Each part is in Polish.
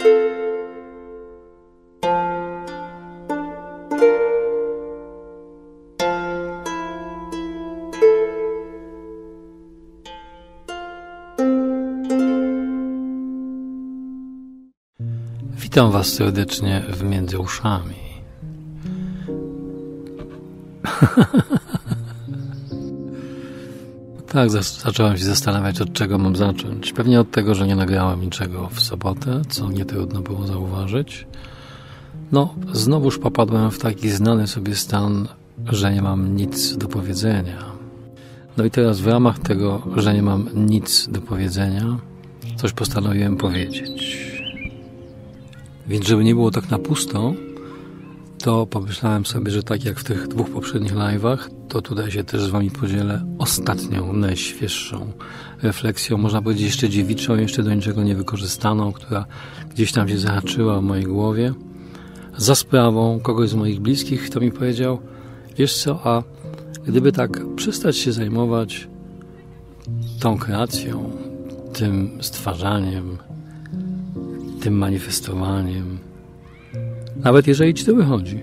Witam Was serdecznie w Między Uszami. Tak, zacząłem się zastanawiać, od czego mam zacząć. Pewnie od tego, że nie nagrałem niczego w sobotę, co nie trudno było zauważyć. No, znowuż popadłem w taki znany sobie stan, że nie mam nic do powiedzenia. No i teraz w ramach tego, że nie mam nic do powiedzenia, coś postanowiłem powiedzieć. Więc żeby nie było tak na pusto, to pomyślałem sobie, że tak jak w tych 2 poprzednich live'ach, to tutaj się też z Wami podzielę ostatnią, najświeższą refleksją, można powiedzieć jeszcze dziewiczą, jeszcze do niczego niewykorzystaną, która gdzieś tam się zahaczyła w mojej głowie, za sprawą kogoś z moich bliskich, kto mi powiedział: wiesz co, a gdyby tak przestać się zajmować tą kreacją, tym stwarzaniem, tym manifestowaniem, nawet jeżeli Ci to wychodzi,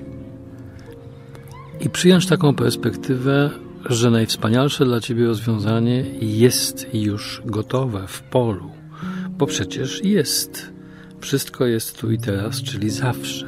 i przyjąć taką perspektywę, że najwspanialsze dla Ciebie rozwiązanie jest już gotowe w polu, bo przecież jest. Wszystko jest tu i teraz, czyli zawsze.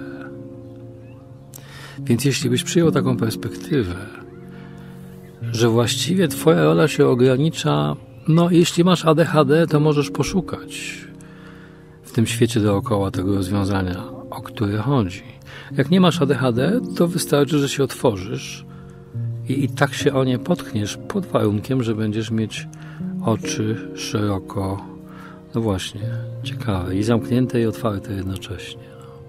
Więc jeśli byś przyjął taką perspektywę, że właściwie Twoja rola się ogranicza, no jeśli masz ADHD, to możesz poszukać w tym świecie dookoła tego rozwiązania, o które chodzi. Jak nie masz ADHD, to wystarczy, że się otworzysz i tak się o nie potkniesz, pod warunkiem, że będziesz mieć oczy szeroko, no właśnie, ciekawe, i zamknięte, i otwarte jednocześnie.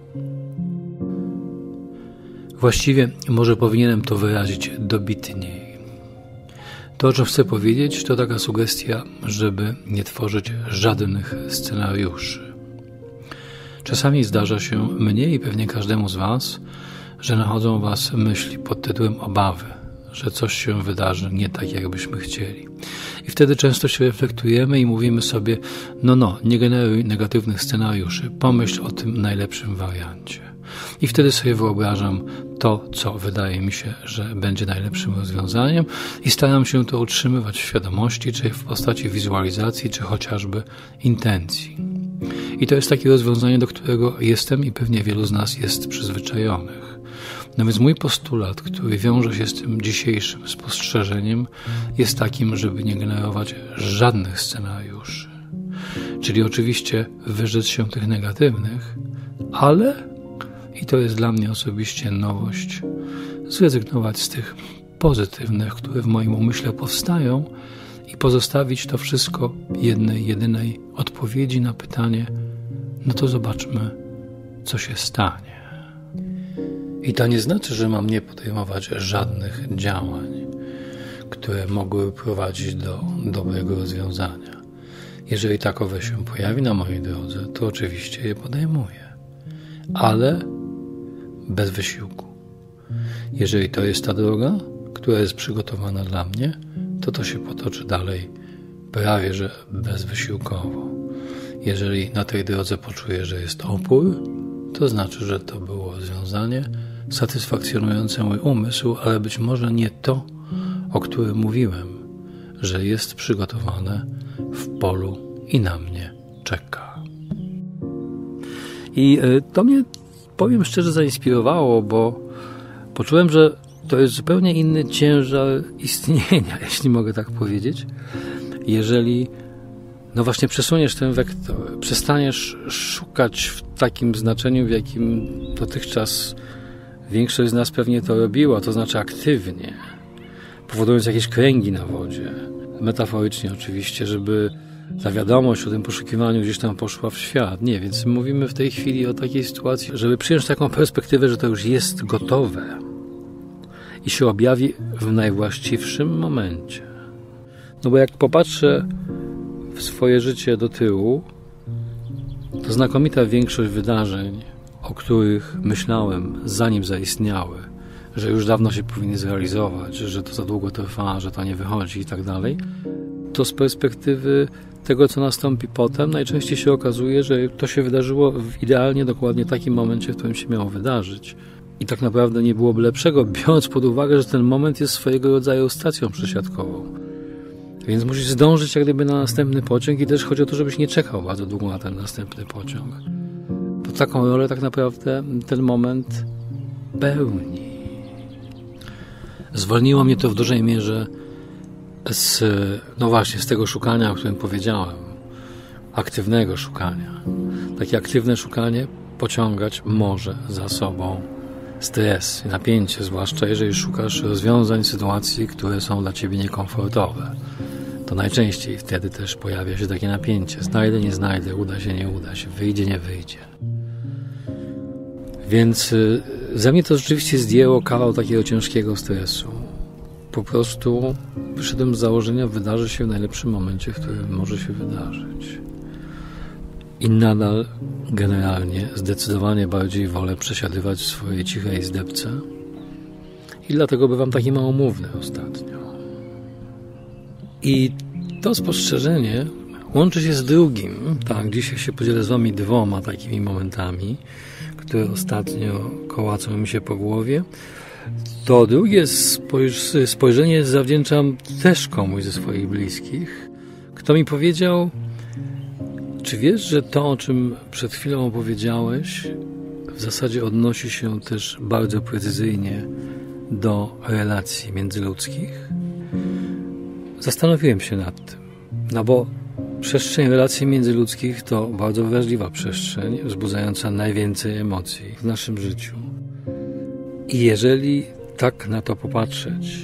Właściwie może powinienem to wyrazić dobitniej. To, o czym chcę powiedzieć, to taka sugestia, żeby nie tworzyć żadnych scenariuszy. Czasami zdarza się mnie i pewnie każdemu z Was, że nachodzą Was myśli pod tytułem obawy, że coś się wydarzy nie tak, jakbyśmy chcieli. I wtedy często się reflektujemy i mówimy sobie: nie generuj negatywnych scenariuszy, pomyśl o tym najlepszym wariancie. I wtedy sobie wyobrażam to, co wydaje mi się, że będzie najlepszym rozwiązaniem, i staram się to utrzymywać w świadomości, czy w postaci wizualizacji, czy chociażby intencji. I to jest takie rozwiązanie, do którego jestem i pewnie wielu z nas jest przyzwyczajonych. No więc mój postulat, który wiąże się z tym dzisiejszym spostrzeżeniem, jest takim, żeby nie generować żadnych scenariuszy. Czyli oczywiście wyrzec się tych negatywnych, ale, i to jest dla mnie osobiście nowość, zrezygnować z tych pozytywnych, które w moim umyśle powstają, i pozostawić to wszystko jednej, jedynej odpowiedzi na pytanie: no to zobaczmy, co się stanie. I to nie znaczy, że mam nie podejmować żadnych działań, które mogły prowadzić do dobrego rozwiązania. Jeżeli takowe się pojawi na mojej drodze, to oczywiście je podejmuję, ale bez wysiłku. Jeżeli to jest ta droga, która jest przygotowana dla mnie, to się potoczy dalej prawie że bezwysiłkowo. Jeżeli na tej drodze poczuję, że jest opór, to znaczy, że to było rozwiązanie satysfakcjonujące mój umysł, ale być może nie to, o którym mówiłem, że jest przygotowane w polu i na mnie czeka. I to mnie, powiem szczerze, zainspirowało, bo poczułem, że to jest zupełnie inny ciężar istnienia, jeśli mogę tak powiedzieć. Jeżeli właśnie przesuniesz ten wektor, przestaniesz szukać w takim znaczeniu, w jakim dotychczas większość z nas pewnie to robiła, to znaczy aktywnie, powodując jakieś kręgi na wodzie, metaforycznie oczywiście, żeby ta wiadomość o tym poszukiwaniu gdzieś tam poszła w świat. Nie, więc mówimy w tej chwili o takiej sytuacji, żeby przyjąć taką perspektywę, że to już jest gotowe i się objawi w najwłaściwszym momencie. No bo jak popatrzę w swoje życie do tyłu, to znakomita większość wydarzeń, o których myślałem, zanim zaistniały, że już dawno się powinny zrealizować, że to za długo trwa, że to nie wychodzi i tak dalej, to z perspektywy tego, co nastąpi potem, najczęściej się okazuje, że to się wydarzyło w idealnie dokładnie takim momencie, w którym się miało wydarzyć. I tak naprawdę nie byłoby lepszego, biorąc pod uwagę, że ten moment jest swojego rodzaju stacją przesiadkową. Więc musisz zdążyć jak gdyby na następny pociąg i też chodzi o to, żebyś nie czekał bardzo długo na ten następny pociąg. Bo taką rolę tak naprawdę ten moment pełni. Zwolniło mnie to w dużej mierze z tego szukania, o którym powiedziałem. Aktywnego szukania. Takie aktywne szukanie pociągać może za sobą stres, napięcie, zwłaszcza jeżeli szukasz rozwiązań sytuacji, które są dla ciebie niekomfortowe. To najczęściej wtedy też pojawia się takie napięcie. Znajdę, nie znajdę, uda się, nie uda się, wyjdzie, nie wyjdzie. Więc za mnie to rzeczywiście zdjęło kawał takiego ciężkiego stresu. Po prostu wyszedłem z założenia, wydarzy się w najlepszym momencie, w którym może się wydarzyć. I nadal generalnie zdecydowanie bardziej wolę przesiadywać w swojej cichej izdebce i dlatego bywam taki małomówny ostatnio. I to spostrzeżenie łączy się z drugim. Tak, dzisiaj się podzielę z wami 2 takimi momentami, które ostatnio kołacą mi się po głowie. To drugie spojrzenie zawdzięczam też komuś ze swoich bliskich, kto mi powiedział: czy wiesz, że to, o czym przed chwilą opowiedziałeś, w zasadzie odnosi się też bardzo precyzyjnie do relacji międzyludzkich? Zastanowiłem się nad tym, bo przestrzeń relacji międzyludzkich to bardzo wrażliwa przestrzeń, wzbudzająca najwięcej emocji w naszym życiu. I jeżeli tak na to popatrzeć,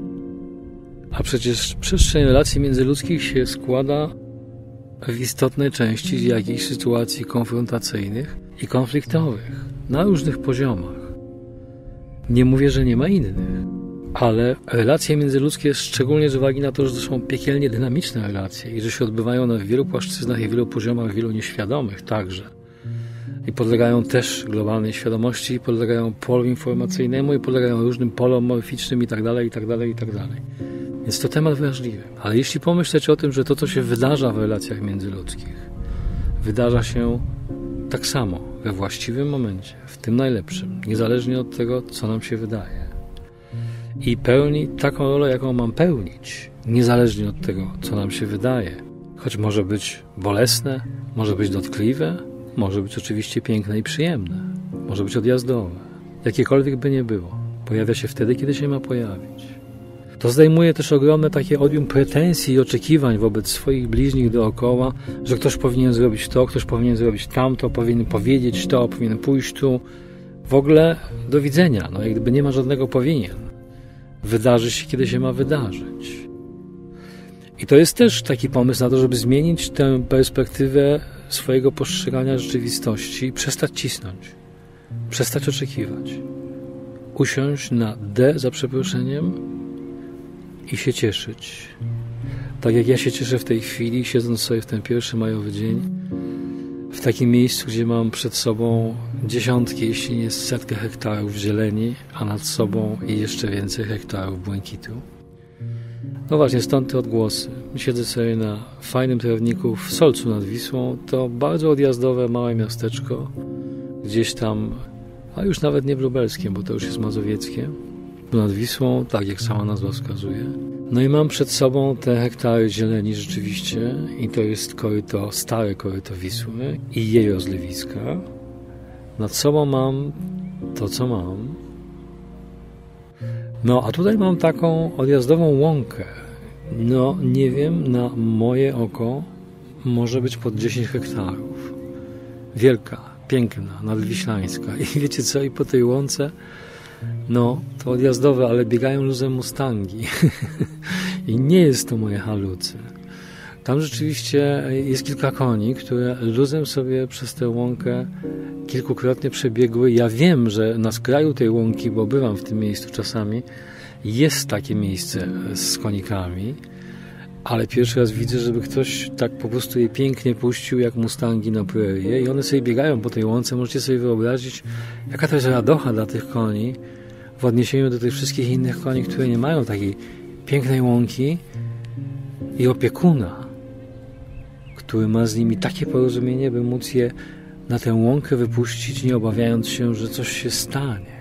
a przecież przestrzeń relacji międzyludzkich się składa w istotnej części z jakichś sytuacji konfrontacyjnych i konfliktowych na różnych poziomach. Nie mówię, że nie ma innych, ale relacje międzyludzkie, szczególnie z uwagi na to, że to są piekielnie dynamiczne relacje i że się odbywają na wielu płaszczyznach i wielu poziomach, wielu nieświadomych także. I podlegają też globalnej świadomości, i podlegają polu informacyjnemu, i podlegają różnym polom morficznym itd. Więc to temat wrażliwy. Ale jeśli pomyśleć o tym, że to, co się wydarza w relacjach międzyludzkich, wydarza się tak samo, we właściwym momencie, w tym najlepszym, niezależnie od tego, co nam się wydaje. I pełni taką rolę, jaką mam pełnić, niezależnie od tego, co nam się wydaje. Choć może być bolesne, może być dotkliwe, może być oczywiście piękne i przyjemne, może być odjazdowe. Jakiekolwiek by nie było, pojawia się wtedy, kiedy się ma pojawić. To zdejmuje też ogromne takie odium pretensji i oczekiwań wobec swoich bliźnich dookoła, że ktoś powinien zrobić to, ktoś powinien zrobić tamto, powinien powiedzieć to, powinien pójść tu. W ogóle do widzenia, jak gdyby nie ma żadnego powinien. Wydarzy się, kiedy się ma wydarzyć. I to jest też taki pomysł na to, żeby zmienić tę perspektywę swojego postrzegania rzeczywistości i przestać cisnąć, przestać oczekiwać, usiąść na D za przeproszeniem i się cieszyć. Tak jak ja się cieszę w tej chwili, siedząc sobie w ten 1 majowy dzień, w takim miejscu, gdzie mam przed sobą dziesiątki, jeśli nie 100 hektarów zieleni, a nad sobą i jeszcze więcej hektarów błękitu. No właśnie, stąd te odgłosy. Siedzę sobie na fajnym trawniku w Solcu nad Wisłą. To bardzo odjazdowe, małe miasteczko. Gdzieś tam, a już nawet nie w Lubelskiem, bo to już jest mazowieckie. Nad Wisłą, tak jak sama nazwa wskazuje. No i mam przed sobą te hektary zieleni rzeczywiście. I to jest koryto, stare koryto Wisły i jej rozlewiska. Nad sobą mam to, co mam. No, a tutaj mam taką odjazdową łąkę. No, nie wiem, na moje oko może być pod 10 hektarów. Wielka, piękna, nadwiślańska. I wiecie co? I po tej łące, no, to odjazdowe, ale biegają luzem mustangi. I nie jest to moje halucy. Tam rzeczywiście jest kilka koni, które luzem sobie przez tę łąkę kilkukrotnie przebiegły. Ja wiem, że na skraju tej łąki, bo bywam w tym miejscu czasami, jest takie miejsce z konikami, ale pierwszy raz widzę, żeby ktoś tak po prostu je pięknie puścił jak mustangi na prerię i one sobie biegają po tej łące. Możecie sobie wyobrazić, jaka to jest radocha dla tych koni w odniesieniu do tych wszystkich innych koni, które nie mają takiej pięknej łąki i opiekuna. który ma z nimi takie porozumienie, by móc je na tę łąkę wypuścić, nie obawiając się, że coś się stanie.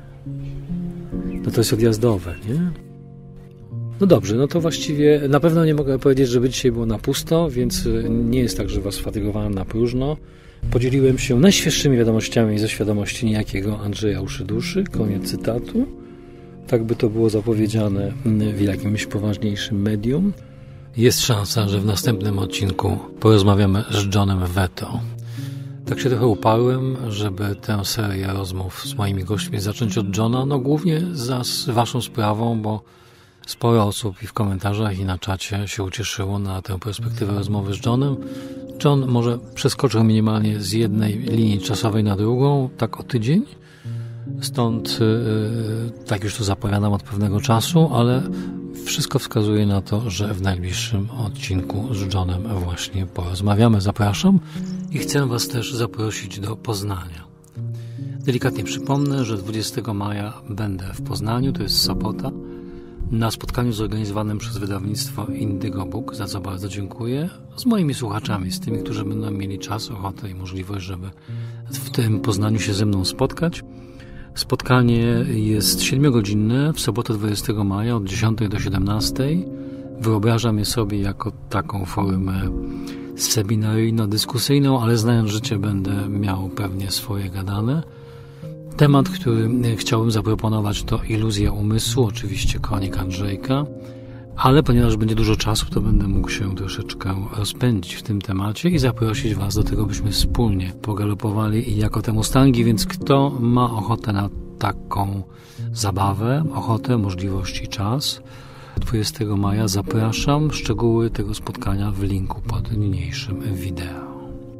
No to jest odjazdowe, nie? No dobrze, no to właściwie na pewno nie mogę powiedzieć, żeby dzisiaj było na pusto, więc nie jest tak, że was fatygowałem na próżno. Podzieliłem się najświeższymi wiadomościami ze świadomości niejakiego Andrzeja Uszyduszy. Koniec cytatu. Tak by to było zapowiedziane w jakimś poważniejszym medium. Jest szansa, że w następnym odcinku porozmawiamy z Johnem Veto. Tak się trochę uparłem, żeby tę serię rozmów z moimi gośćmi zacząć od Johna, no głównie za waszą sprawą, bo sporo osób i w komentarzach i na czacie się ucieszyło na tę perspektywę rozmowy z Johnem. John może przeskoczył minimalnie z jednej linii czasowej na drugą, tak o tydzień. Stąd, tak już to zapowiadam od pewnego czasu, ale wszystko wskazuje na to, że w najbliższym odcinku z Johnem właśnie porozmawiamy. Zapraszam i chcę was też zaprosić do Poznania. Delikatnie przypomnę, że 20 maja będę w Poznaniu, to jest sobota, na spotkaniu zorganizowanym przez wydawnictwo Indigo Book, za co bardzo dziękuję, z moimi słuchaczami, z tymi, którzy będą mieli czas, ochotę i możliwość, żeby w tym Poznaniu się ze mną spotkać. Spotkanie jest 7-godzinne, w sobotę 20 maja od 10 do 17. Wyobrażam je sobie jako taką formę seminaryjno-dyskusyjną, ale znając życie będę miał pewnie swoje gadane. Temat, który chciałbym zaproponować, to iluzja umysłu, oczywiście kronika Andrzejka, ale ponieważ będzie dużo czasu, to będę mógł się troszeczkę rozpędzić w tym temacie i zaprosić was do tego, byśmy wspólnie pogalopowali jako te mustangi, więc kto ma ochotę na taką zabawę, ochotę, możliwość i czas, 20 maja zapraszam. Szczegóły tego spotkania w linku pod niniejszym wideo.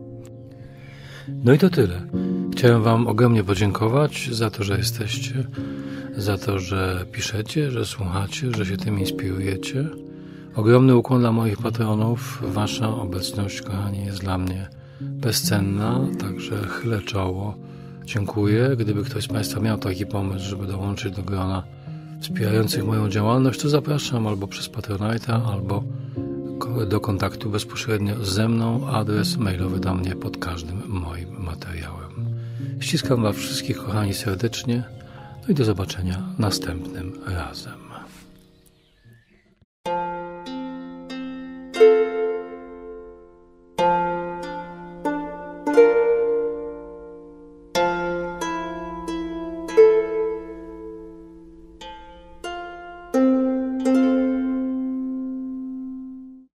No i to tyle. Chciałem wam ogromnie podziękować za to, że jesteście, za to, że piszecie, że słuchacie, że się tym inspirujecie. Ogromny ukłon dla moich patronów. Wasza obecność, kochani, jest dla mnie bezcenna, także chylę czoło. Dziękuję. Gdyby ktoś z państwa miał taki pomysł, żeby dołączyć do grona wspierających moją działalność, to zapraszam albo przez Patronite'a, albo do kontaktu bezpośrednio ze mną. Adres mailowy do mnie pod każdym moim materiałem. Ściskam was wszystkich, kochani, serdecznie. No i do zobaczenia następnym razem.